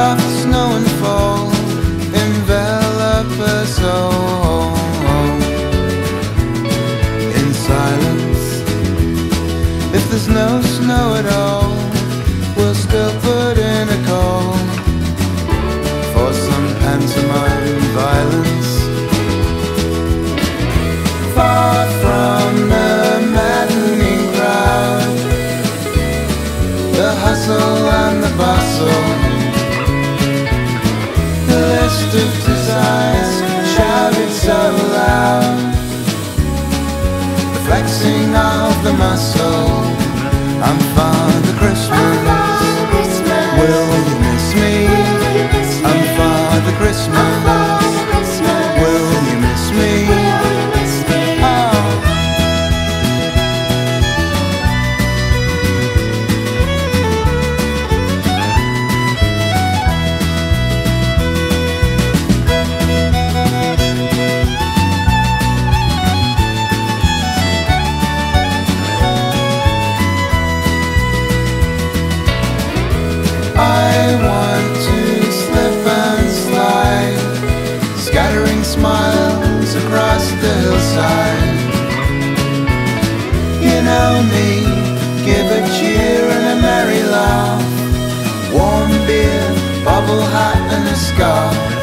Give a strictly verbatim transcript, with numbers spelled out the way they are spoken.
soft snow and fall envelop us all. In silence, if there's no snow at all, we'll still put in a call for some pantomime violence. Far from the maddening crowd, the hustle and the bustle, the list of desires shouted so loud, the flexing of the muscle. I'm Father Christmas, will you miss me? I'm Father Christmas, will you miss me? I want to slip and slide, scattering smiles across the hillside. You know me, give a cheer and a merry laugh, warm beer, bubble hat and a scarf.